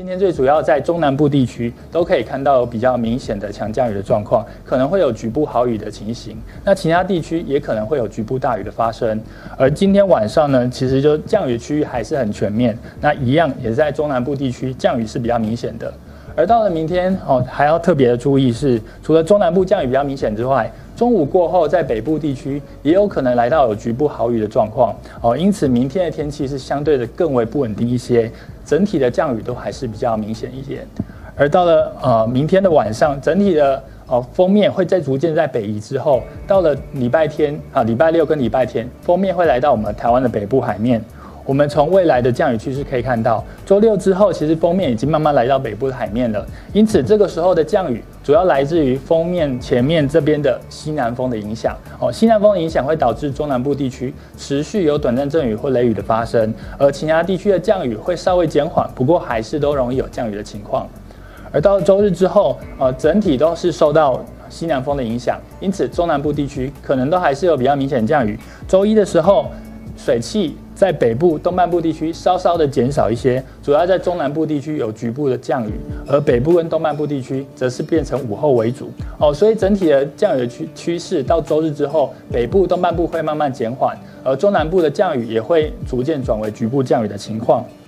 今天最主要在中南部地区都可以看到有比较明显的强降雨的状况，可能会有局部豪雨的情形。那其他地区也可能会有局部大雨的发生。而今天晚上呢，其实就降雨区域还是很全面，那一样也在中南部地区降雨是比较明显的。而到了明天还要特别的注意是，除了中南部降雨比较明显之外，中午过后在北部地区也有可能来到有局部豪雨的状况因此明天的天气是相对的更为不稳定一些，整体的降雨都还是比较明显一点。而到了明天的晚上，整体的锋面会在逐渐在北移之后，到了礼拜天礼拜六跟礼拜天，锋面会来到我们台湾的北部海面。我们从未来的降雨趋势可以看到，周六之后，其实锋面已经慢慢来到北部的海面了。因此，这个时候的降雨主要来自于锋面前面这边的西南风的影响。西南风的影响会导致中南部地区持续有短暂阵雨或雷雨的发生，而其他地区的降雨会稍微减缓，不过还是都容易有降雨的情况。而到了周日之后，整体都是受到西南风的影响，因此中南部地区可能都还是有比较明显的降雨。周一的时候，水汽在北部、东半部地区稍稍的减少一些，主要在中南部地区有局部的降雨，而北部跟东半部地区则是变成午后为主所以整体的降雨趋势到周日之后，北部、东半部会慢慢减缓，而中南部的降雨也会逐渐转为局部降雨的情况。